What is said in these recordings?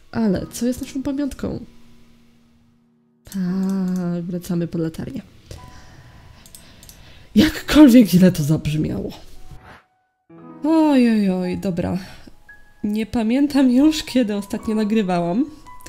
Ale co jest naszą pamiątką? Tak, wracamy po latarnię. Jakkolwiek źle to zabrzmiało. Oj, oj, dobra. Nie pamiętam już, kiedy ostatnio nagrywałam.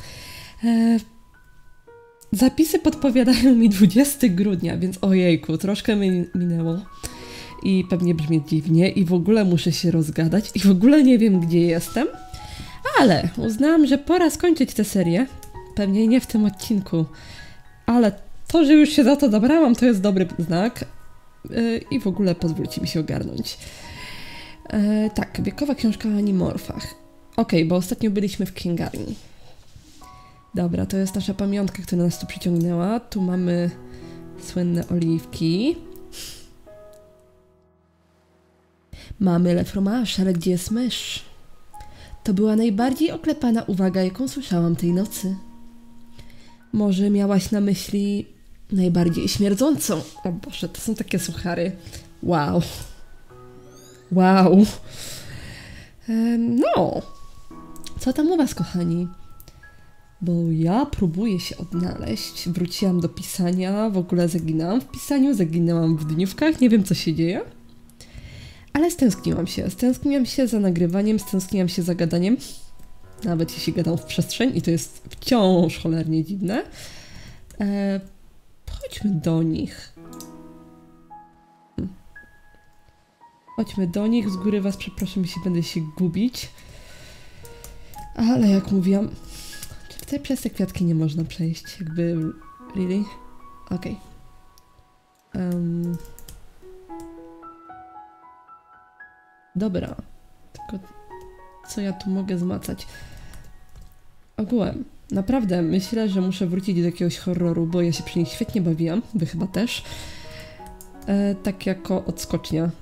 Zapisy podpowiadają mi 20 grudnia, więc ojejku, troszkę minęło. I pewnie brzmi dziwnie i w ogóle muszę się rozgadać i w ogóle nie wiem, gdzie jestem. Ale uznałam, że pora skończyć tę serię. Pewnie nie w tym odcinku. Ale to, że już się za to zabrałam, to jest dobry znak. I w ogóle pozwólcie mi się ogarnąć. Tak, wiekowa książka o animorfach. Okej, bo ostatnio byliśmy w księgarni. Dobra, to jest nasza pamiątka, która nas tu przyciągnęła. Tu mamy słynne oliwki. Mamy Le Fromage, ale gdzie jest mysz? To była najbardziej oklepana uwaga, jaką słyszałam tej nocy. Może miałaś na myśli najbardziej śmierdzącą? O Boże, to są takie suchary. Wow. Wow. No. Co tam u was, kochani? Bo ja próbuję się odnaleźć. Wróciłam do pisania, w ogóle zaginęłam w pisaniu, zaginęłam w dniówkach, nie wiem co się dzieje. Ale stęskniłam się. Stęskniłam się za nagrywaniem, stęskniłam się za gadaniem. Nawet jeśli gadam w przestrzeń i to jest wciąż cholernie dziwne. Chodźmy do nich. Chodźmy do nich. Z góry was przepraszam, jeśli będę się gubić. Ale jak mówiłam... Czy tutaj przez te kwiatki nie można przejść? Jakby... Really? Okej. Dobra. Tylko co ja tu mogę zmacać? Ogółem. Naprawdę myślę, że muszę wrócić do jakiegoś horroru, bo ja się przy nich świetnie bawiłam. Wy chyba też. Tak jako odskocznia.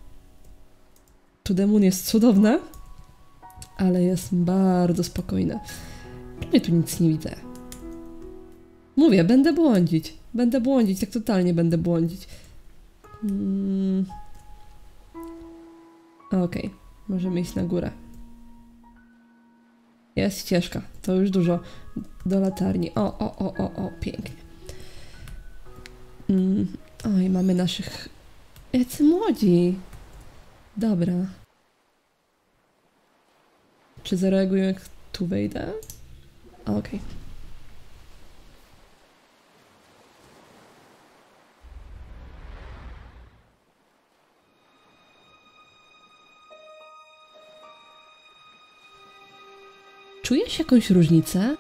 To the Moon jest cudowne, ale jest bardzo spokojne. Ja tu nic nie widzę. Mówię, będę błądzić. Będę błądzić, tak totalnie będę błądzić. Okej, możemy iść na górę. Jest ścieżka, to już dużo. Do latarni. O, pięknie. Oj, mamy naszych... Jacy młodzi. Dobra. Czy zareaguję, jak tu wejdę? Okej. Czujesz jakąś różnicę?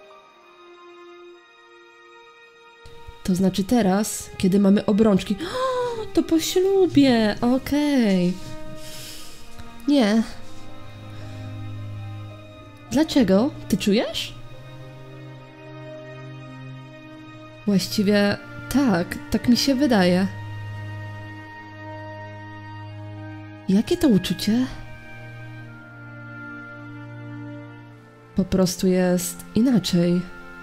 To znaczy teraz, kiedy mamy obrączki... O, to po ślubie! Okej. Nie. Dlaczego? Ty czujesz? Właściwie tak, tak mi się wydaje. Jakie to uczucie? Po prostu jest inaczej.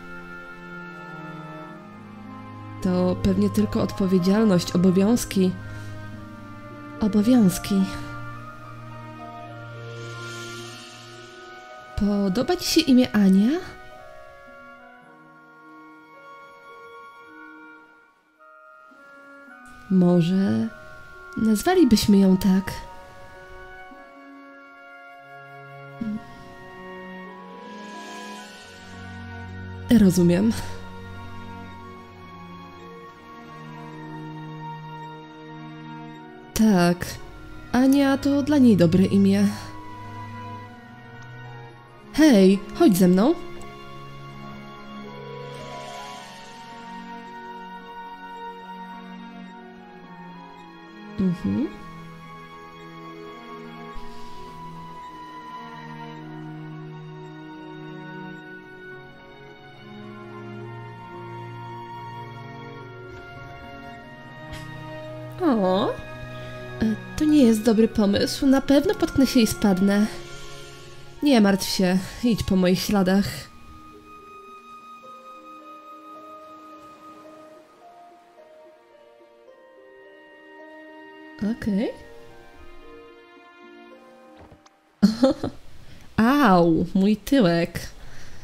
To pewnie tylko odpowiedzialność, obowiązki. Obowiązki. Podoba ci się imię Ania? Może nazwalibyśmy ją tak. Rozumiem. Tak, Ania to dla niej dobre imię. Hej, chodź ze mną. O, to nie jest dobry pomysł. Na pewno potknę się i spadnę. Nie martw się, idź po moich śladach. Okej. Au, mój tyłek.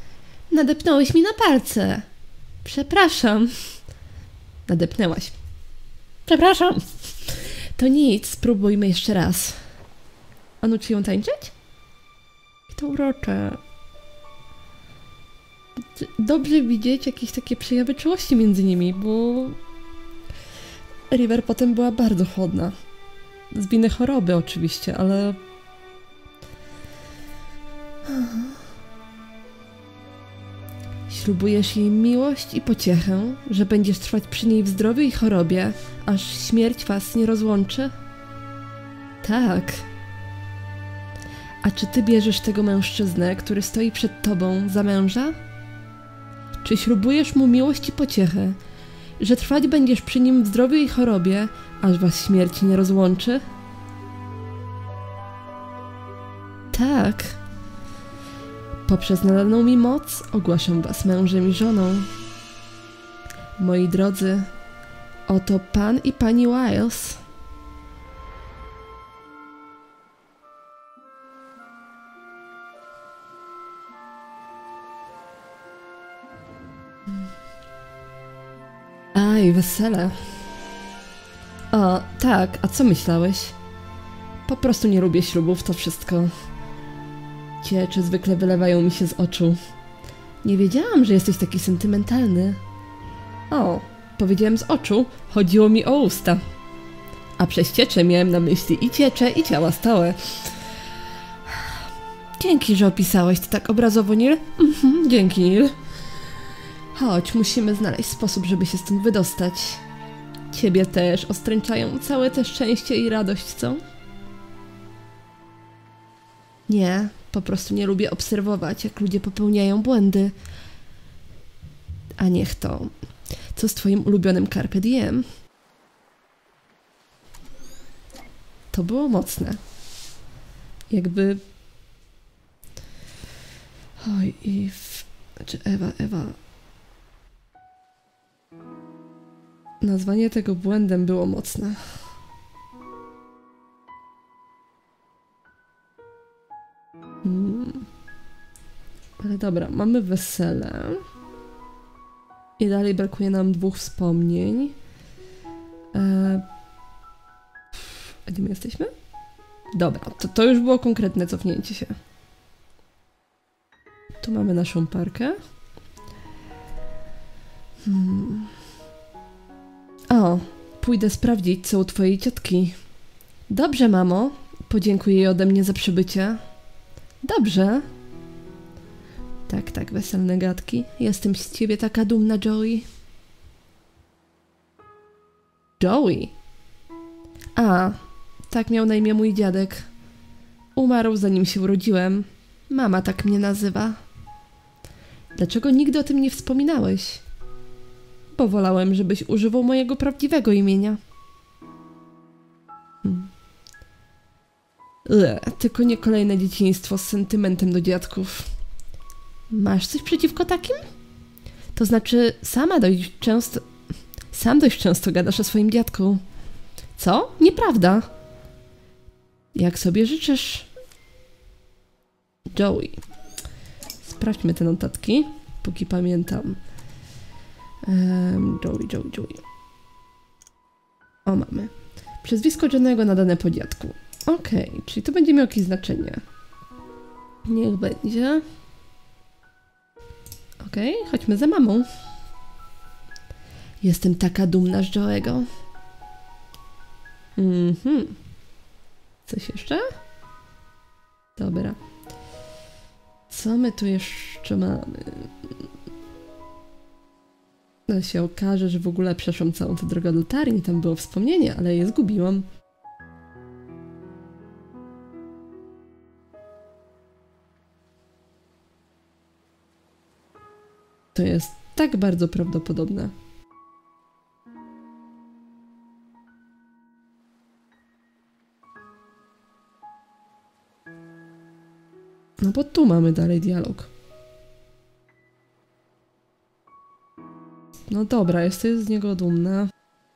Nadepnąłeś mi na palce. Przepraszam. Nadepnęłaś. Przepraszam. To nic, spróbujmy jeszcze raz. A nuci ją tańczyć? To urocze. Dobrze widzieć jakieś takie przejawy czułości między nimi, bo River potem była bardzo chłodna. Z winy choroby oczywiście, ale... Ślubujesz jej miłość i pociechę, że będziesz trwać przy niej w zdrowiu i chorobie, aż śmierć was nie rozłączy? Tak. A czy ty bierzesz tego mężczyznę, który stoi przed tobą, za męża? Czy ślubujesz mu miłość i pociechę, że trwać będziesz przy nim w zdrowiu i chorobie, aż was śmierć nie rozłączy? Tak. Poprzez nadaną mi moc ogłaszam was mężem i żoną. Moi drodzy, oto pan i pani Wiles. Aj, wesele. O, tak, a co myślałeś? Po prostu nie lubię ślubów, to wszystko. Ciecze zwykle wylewają mi się z oczu. Nie wiedziałam, że jesteś taki sentymentalny. O, powiedziałem z oczu, chodziło mi o usta. A przez ciecze miałem na myśli i ciecze, i ciała stałe. Dzięki, że opisałeś to tak obrazowo, Neil. Dzięki, Neil. Chodź, musimy znaleźć sposób, żeby się stąd wydostać. Ciebie też ostręczają całe te szczęście i radość, co? Nie, po prostu nie lubię obserwować, jak ludzie popełniają błędy. A niech to. Co z twoim ulubionym Carpe Diem? To było mocne. Jakby... Oj, Znaczy Ewa... Nazwanie tego błędem było mocne. Ale dobra, mamy wesele. I dalej brakuje nam 2 wspomnień. A gdzie my jesteśmy? Dobra, to już było konkretne cofnięcie się. Tu mamy naszą parkę. O, pójdę sprawdzić, co u twojej ciotki. Dobrze, mamo. Podziękuj jej ode mnie za przybycie. Dobrze. Tak, weselne gadki. Jestem z ciebie taka dumna, Joey. Joey? A, tak miał na imię mój dziadek. Umarł, zanim się urodziłem. Mama tak mnie nazywa. Dlaczego nigdy o tym nie wspominałeś? Bo wolałem, żebyś używał mojego prawdziwego imienia. Tylko nie kolejne dzieciństwo z sentymentem do dziadków. Masz coś przeciwko takim? To znaczy, sam dość często gadasz o swoim dziadku. Co? Nieprawda. Jak sobie życzysz. Joey. Sprawdźmy te notatki, póki pamiętam. Joey. O, mamy. Przezwisko Johnego nadane po dziadku. Okej, czyli to będzie miało jakieś znaczenie. Niech będzie. Okej, chodźmy za mamą. Jestem taka dumna z Joego. Coś jeszcze? Dobra. Co my tu jeszcze mamy? No się okaże, że w ogóle przeszłam całą tę drogę do Tarni, tam było wspomnienie, ale je zgubiłam. To jest tak bardzo prawdopodobne. No bo tu mamy dalej dialog. No dobra, jesteś z niego dumna.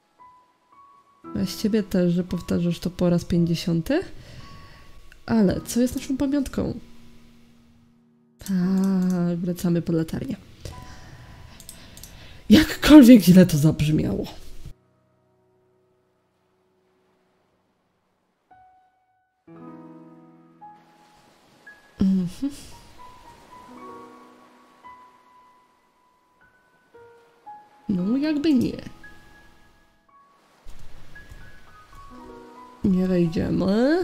A z ciebie też, że powtarzasz to po raz 50. Ale co jest naszą pamiątką? Tak, wracamy po latarnię. Jakkolwiek źle to zabrzmiało. No, jakby nie. Nie wejdziemy.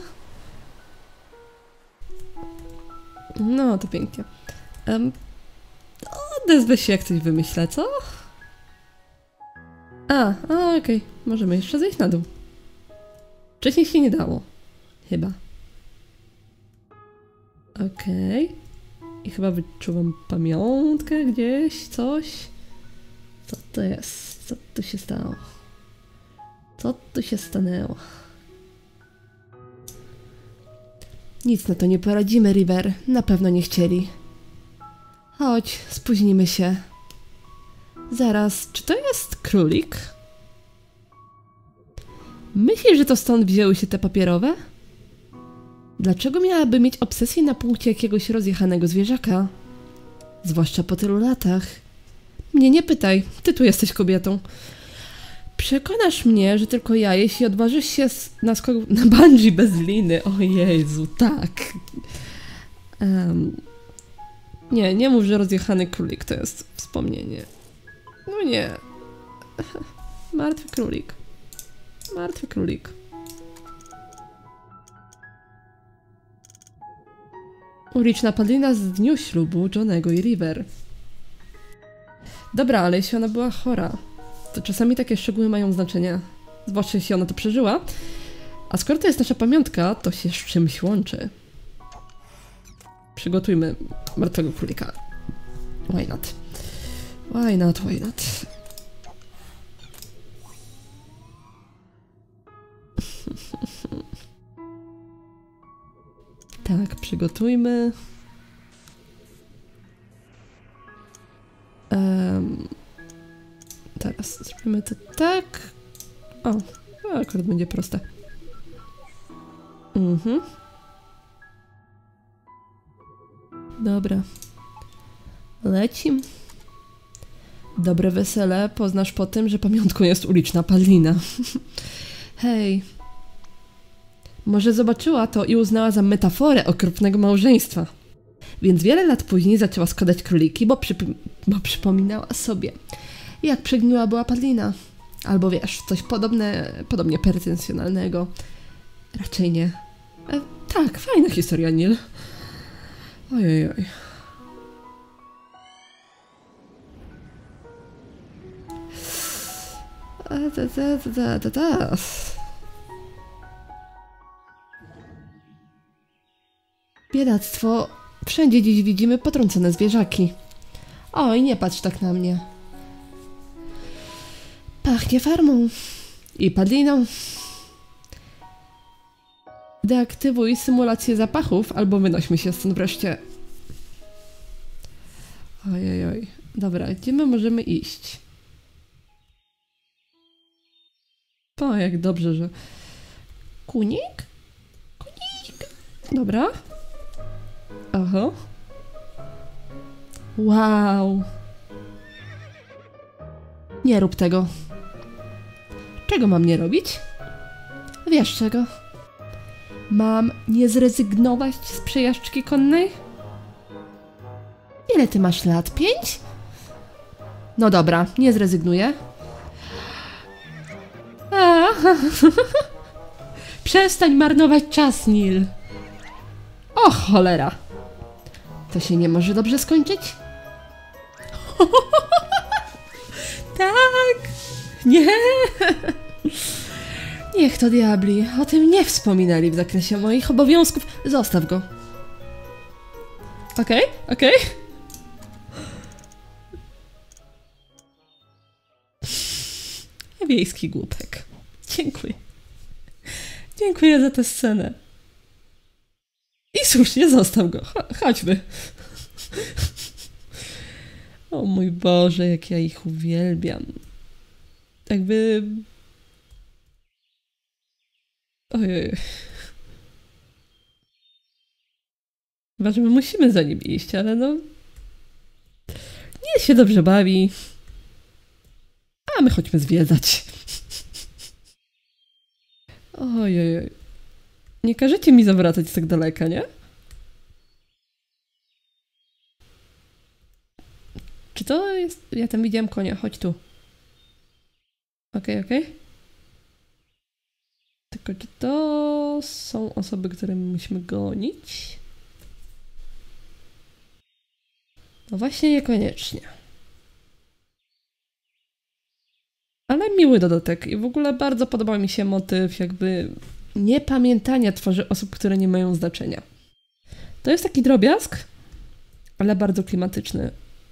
No, to pięknie. Odezwę się, jak coś wymyślę, co? Okej. Możemy jeszcze zejść na dół. Wcześniej się nie dało. Chyba. Okej. I chyba wyczuwam pamiątkę gdzieś, coś. Co to jest? Co tu się stało? Co tu się stanęło? Nic na to nie poradzimy, River. Na pewno nie chcieli. Chodź, spóźnimy się. Zaraz, czy to jest królik? Myślisz, że to stąd wzięły się te papierowe? Dlaczego miałaby mieć obsesję na punkcie jakiegoś rozjechanego zwierzaka? Zwłaszcza po tylu latach. Mnie nie pytaj, ty tu jesteś kobietą. Przekonasz mnie, że tylko ja, jeśli odważysz się na skok na bungee bez liny. O Jezu, tak. Nie mów, że rozjechany królik to jest wspomnienie. No nie. Martwy królik. Martwy królik. Uliczna padlina z dniu ślubu Johnego i River. Dobra, ale jeśli ona była chora, to czasami takie szczegóły mają znaczenie. Zwłaszcza jeśli ona to przeżyła. A skoro to jest nasza pamiątka, to się z czymś łączy. Przygotujmy martwego królika. Why not? Why not, why not? Tak, przygotujmy. Teraz zrobimy to tak. O, akurat będzie proste. Dobra. Lecim. Dobre wesele poznasz po tym, że pamiątką jest uliczna padlina. Hej. Może zobaczyła to i uznała za metaforę okropnego małżeństwa. Więc wiele lat później zaczęła składać króliki, bo przypominała sobie, jak przegniła była padlina. Albo wiesz, coś podobnie pretensjonalnego. Raczej nie. Tak, fajna historia, Neil. Ojej. Biedactwo. Wszędzie dziś widzimy potrącone zwierzaki. Oj, nie patrz tak na mnie. Pachnie farmą. I padliną. Deaktywuj symulację zapachów, albo wynośmy się stąd wreszcie. Ojej. Dobra, gdzie my możemy iść? O, jak dobrze, że... Kunik? Dobra. Oho. Wow. Nie rób tego. Czego mam nie robić? Wiesz czego? Mam nie zrezygnować z przejażdżki konnej? Ile ty masz lat? 5? No dobra, nie zrezygnuję. Przestań marnować czas, Neil. O cholera. To się nie może dobrze skończyć? Tak. Nie. Niech to diabli. O tym nie wspominali w zakresie moich obowiązków. Zostaw go. Okej. Wiejski głupek. Dziękuję. Dziękuję za tę scenę. I słusznie, zostaw go. Chodźmy. O mój Boże, jak ja ich uwielbiam. Jakby... Ojej. Chyba, że my musimy za nim iść, ale no... Nie się dobrze bawi. A my chodźmy zwiedzać. Ojej. Nie każecie mi zawracać z tak daleka, nie? Czy to jest... Ja tam widziałam konia, chodź tu. Okej. Tylko czy to są osoby, które my musimy gonić? No właśnie niekoniecznie. Ale miły dodatek i w ogóle bardzo podobał mi się motyw jakby niepamiętania twarzy osób, które nie mają znaczenia. To jest taki drobiazg, ale bardzo klimatyczny.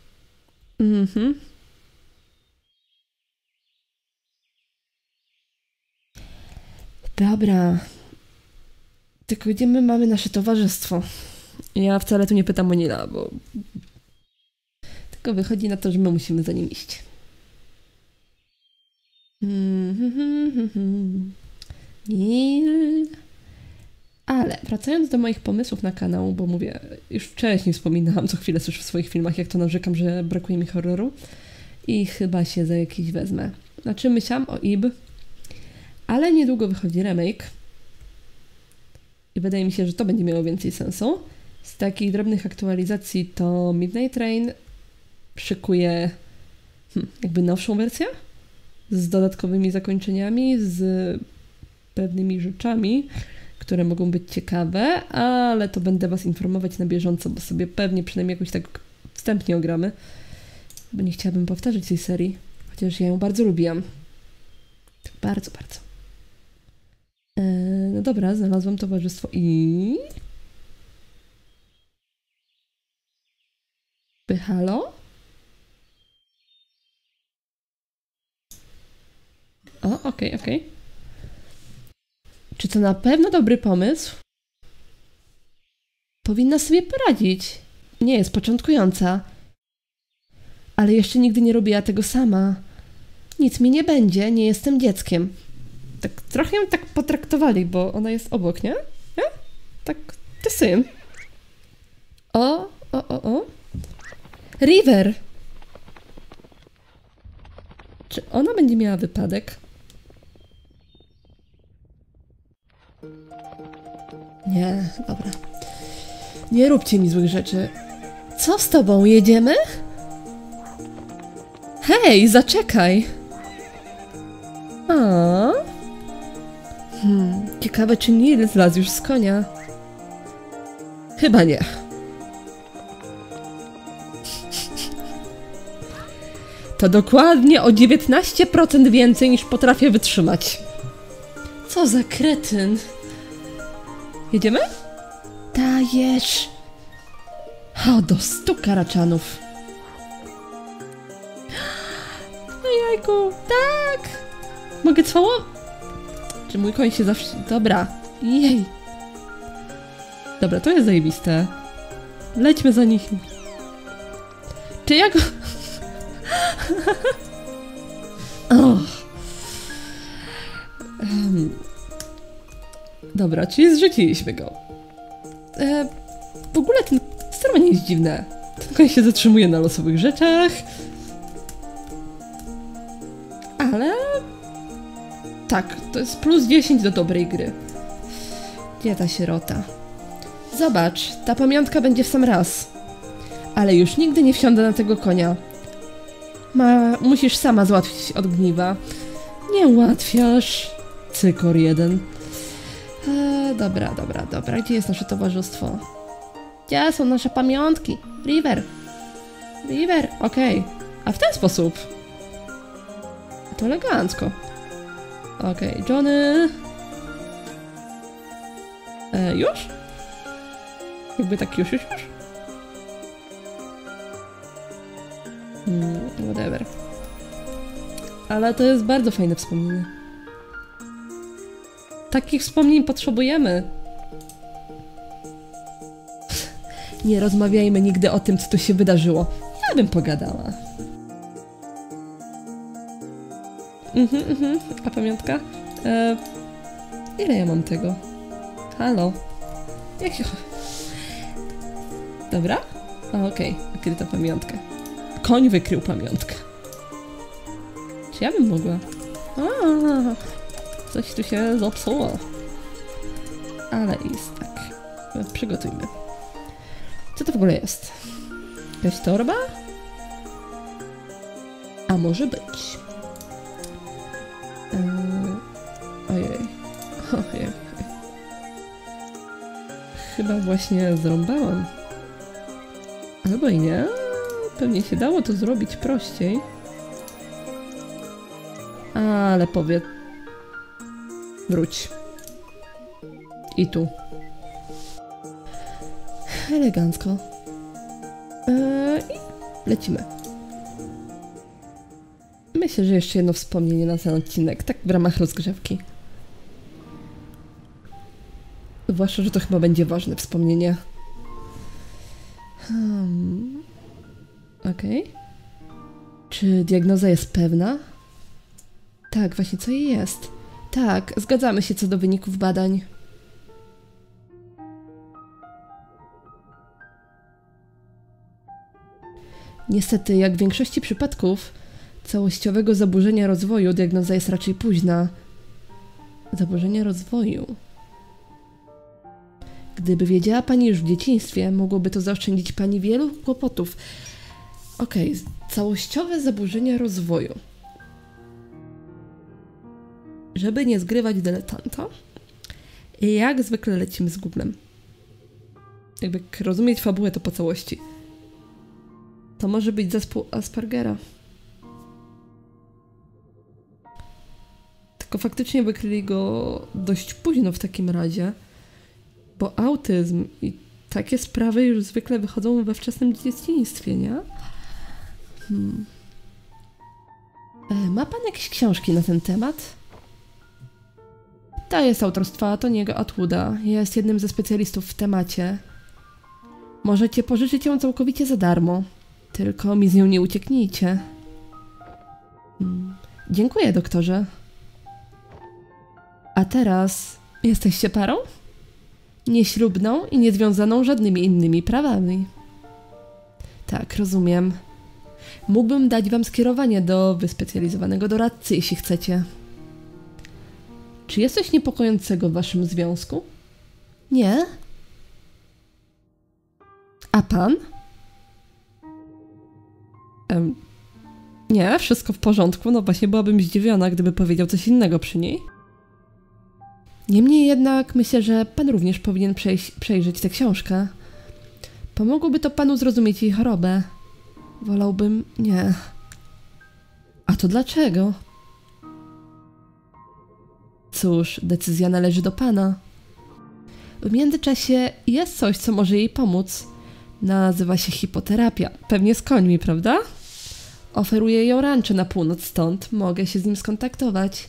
Dobra. Tylko gdzie my mamy nasze towarzystwo? Ja wcale tu nie pytam o Nila, bo... Tylko wychodzi na to, że my musimy za nim iść. Nil... Ale wracając do moich pomysłów na kanał, bo mówię, już wcześniej wspominałam, co chwilę słyszę w swoich filmach, jak to narzekam, że brakuje mi horroru. I chyba się za jakiś wezmę. Znaczy myślałam o Ib, ale niedługo wychodzi remake. I wydaje mi się, że to będzie miało więcej sensu. Z takich drobnych aktualizacji to Midnight Rain szykuje jakby nowszą wersję z dodatkowymi zakończeniami, z pewnymi rzeczami, które mogą być ciekawe, ale to będę was informować na bieżąco, bo sobie pewnie przynajmniej jakoś tak wstępnie ogramy, bo nie chciałabym powtarzać tej serii, chociaż ja ją bardzo lubiłam. Bardzo. No dobra, znalazłam towarzystwo i... Halo? O, okej. Czy to na pewno dobry pomysł? Powinna sobie poradzić. Nie jest początkująca. Ale jeszcze nigdy nie robiła tego sama. Nic mi nie będzie, nie jestem dzieckiem. Tak trochę ją tak potraktowali, bo ona jest obok, nie? Nie? Tak, ty syn. O. River! Czy ona będzie miała wypadek? Nie, dobra. Nie róbcie mi złych rzeczy. Co z tobą? Jedziemy? Hej, zaczekaj! Ciekawe, czy Nil zlazł już z konia. Chyba nie. To dokładnie o 19% więcej niż potrafię wytrzymać. Co za kretyn. Jedziemy? Dajesz. O, do 100 karaczanów. Ojejku, tak. Mogę cwało? Czy mój koń się zawsze... Dobra. Jej. Dobra, to jest zajebiste. Lećmy za nich. Czy ja go... Dobra, czyli zrzuciliśmy go. W ogóle ten sterowanie jest dziwne. Ten koń się zatrzymuje na losowych rzeczach. Ale... Tak, to jest plus 10 do dobrej gry. Gdzie ta sierota? Zobacz, ta pamiątka będzie w sam raz. Ale już nigdy nie wsiądę na tego konia. Musisz sama załatwić ogniwa. Nie ułatwiasz. Cykor jeden. Dobra. Gdzie jest nasze towarzystwo? Gdzie są nasze pamiątki? River, okej. A w ten sposób. To elegancko. Okej, Johnny. Już? Jakby tak już? Whatever. Ale to jest bardzo fajne wspomnienie. Takich wspomnień potrzebujemy. Nie rozmawiajmy nigdy o tym, co tu się wydarzyło. Ja bym pogadała. A pamiątka? Ile ja mam tego? Halo? Jak się... Dobra? Okej, wykryto pamiątkę. Koń wykrył pamiątkę. Czy ja bym mogła? Coś tu się zepsuło. Ale jest tak. Przygotujmy. Co to w ogóle jest? Jakaś torba? A może być. Ojej. Ojej. Chyba właśnie zrąbałam. Albo i nie. Pewnie się dało to zrobić prościej. Ale powie... Wróć. I tu. Elegancko. I lecimy. Myślę, że jeszcze jedno wspomnienie na ten odcinek, tak w ramach rozgrzewki. Zwłaszcza, że to chyba będzie ważne wspomnienie. Okej. Czy diagnoza jest pewna? Tak, właśnie co jej jest. Tak, zgadzamy się co do wyników badań. Niestety, jak w większości przypadków całościowego zaburzenia rozwoju, diagnoza jest raczej późna. Zaburzenia rozwoju. Gdyby wiedziała Pani już w dzieciństwie, mogłoby to zaoszczędzić Pani wielu kłopotów. Okej, całościowe zaburzenia rozwoju. Żeby nie zgrywać dyletanta, jak zwykle lecimy z Googlem. Jakby rozumieć fabułę to po całości. To może być zespół Aspergera. Tylko faktycznie wykryli go dość późno w takim razie, bo autyzm i takie sprawy już zwykle wychodzą we wczesnym dzieciństwie, nie? Ma pan jakieś książki na ten temat? Ta jest autorstwa Tony'ego Atwooda. Jest jednym ze specjalistów w temacie. Możecie pożyczyć ją całkowicie za darmo. Tylko mi z nią nie ucieknijcie. Dziękuję, doktorze. A teraz jesteście parą? Nieślubną i niezwiązaną żadnymi innymi prawami. Tak, rozumiem. Mógłbym dać wam skierowanie do wyspecjalizowanego doradcy, jeśli chcecie. Czy jest coś niepokojącego w waszym związku? Nie? A pan? Nie, wszystko w porządku. No właśnie byłabym zdziwiona, gdyby powiedział coś innego przy niej. Niemniej jednak myślę, że pan również powinien przejrzeć tę książkę. Pomogłoby to panu zrozumieć jej chorobę. Wolałbym... nie. A to dlaczego? Cóż, decyzja należy do pana. W międzyczasie jest coś, co może jej pomóc. Nazywa się hipoterapia. Pewnie z końmi, prawda? Oferuję ją rancho na północ stąd. Mogę się z nim skontaktować.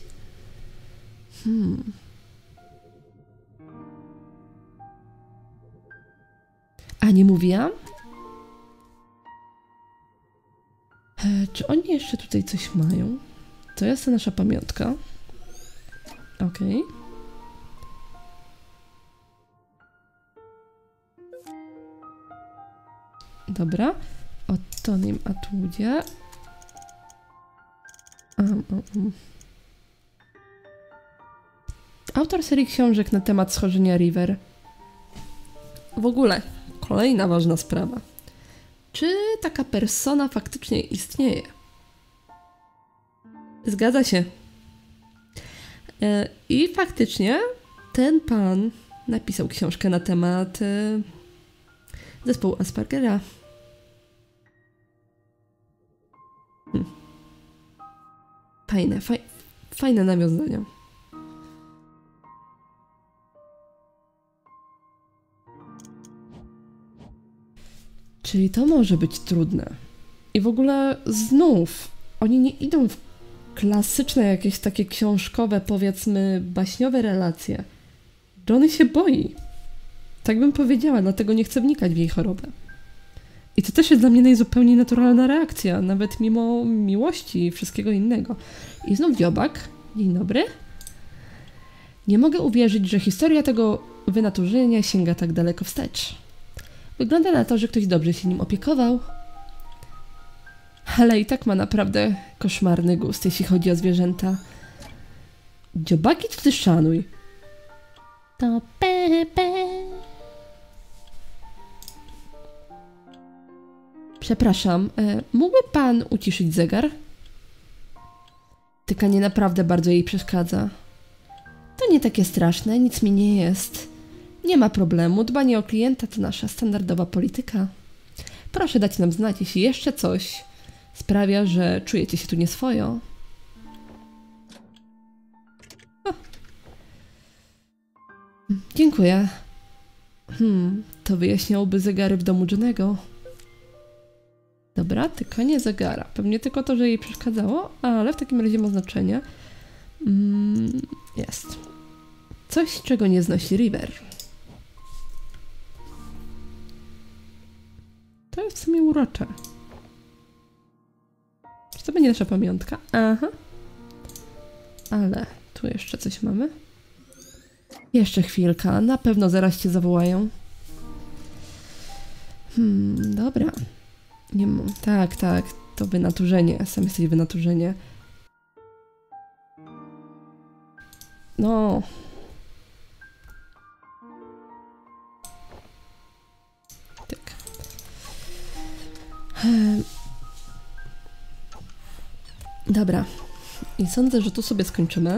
A nie mówiłam? Czy oni jeszcze tutaj coś mają? To jest ta nasza pamiątka. Okej. Dobra. O Tonym Atwoodzie. Autor serii książek na temat schorzenia River. W ogóle, kolejna ważna sprawa. Czy taka persona faktycznie istnieje? Zgadza się. I faktycznie ten pan napisał książkę na temat zespołu Aspergera. Fajne nawiązania. Czyli to może być trudne. I w ogóle znów, oni nie idą w klasyczne jakieś takie książkowe, powiedzmy, baśniowe relacje. Johnny się boi. Tak bym powiedziała, dlatego nie chce wnikać w jej chorobę. I to też jest dla mnie najzupełniej naturalna reakcja, nawet mimo miłości i wszystkiego innego. I znów dziobak. Dzień dobry. Nie mogę uwierzyć, że historia tego wynaturzenia sięga tak daleko wstecz. Wygląda na to, że ktoś dobrze się nim opiekował. Ale i tak ma naprawdę koszmarny gust, jeśli chodzi o zwierzęta. Dziobaki to ty szanuj. To Pepe. Przepraszam, mógłby pan uciszyć zegar? Tykanie naprawdę bardzo jej przeszkadza. To nie takie straszne, nic mi nie jest. Nie ma problemu, dbanie o klienta to nasza standardowa polityka. Proszę dać nam znać, jeśli jeszcze coś sprawia, że czujecie się tu nieswojo. O. Dziękuję. To wyjaśniałoby zegary w domu Johnego. Dobra, tykanie zegara. Pewnie tylko to, że jej przeszkadzało, ale w takim razie ma znaczenie. Jest. Coś, czego nie znosi River. To jest w sumie urocze. Czy to będzie nasza pamiątka? Aha. Ale tu jeszcze coś mamy. Jeszcze chwilka. Na pewno zaraz cię zawołają. Dobra. Nie mam. Tak. To wynaturzenie. Sam jesteś wynaturzenie. No. Tak. Dobra. I sądzę, że tu sobie skończymy.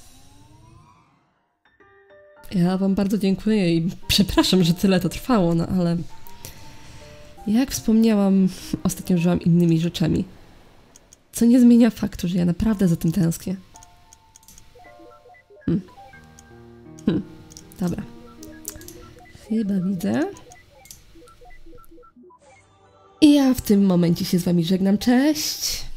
Ja wam bardzo dziękuję i przepraszam, że tyle to trwało, no ale... Jak wspomniałam, ostatnio żyłam innymi rzeczami. Co nie zmienia faktu, że ja naprawdę za tym tęsknię. Dobra. Chyba widzę. I ja w tym momencie się z wami żegnam. Cześć!